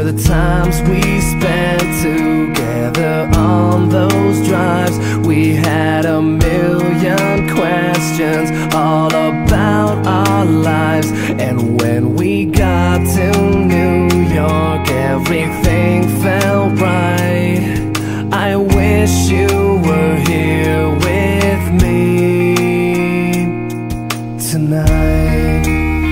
the times we spent together on those drives. We had a million questions all about our lives. And when we got to New York, everything felt right. I wish you were here with me tonight.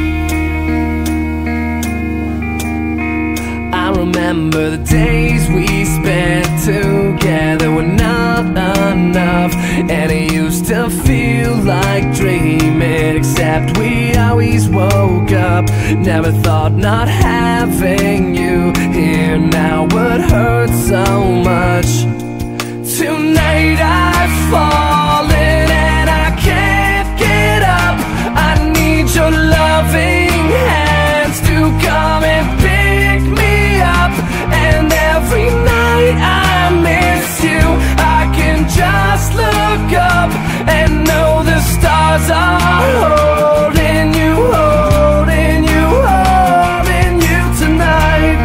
I remember the days we spent together were not enough, and it used to feel like dreaming, except we always woke up. Never thought not having you here now would hurt so much. Tonight I've fallen and I can't get up. I need your loving hands to come and pick me up. And every night I miss you, I can just look up and know the stars are holding you, holding you, holding you tonight.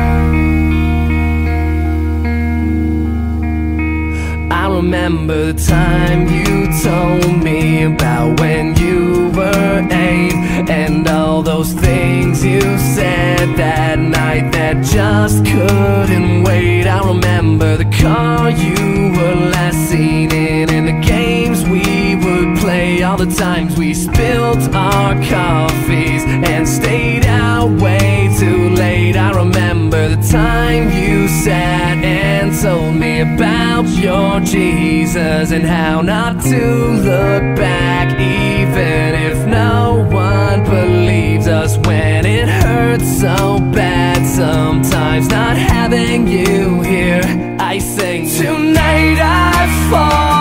I remember the time you told me about when you were 8, and all those things you said that night that just couldn't wait. I remember the car you were last seen in, and the games we would play, all the times we spilled our coffees and stayed out way too late. I remember the time you sat and told me about your Jesus and how not to look back, even if no one believes us when it hurts so bad. Sometimes not having you here, I sing, tonight I fall.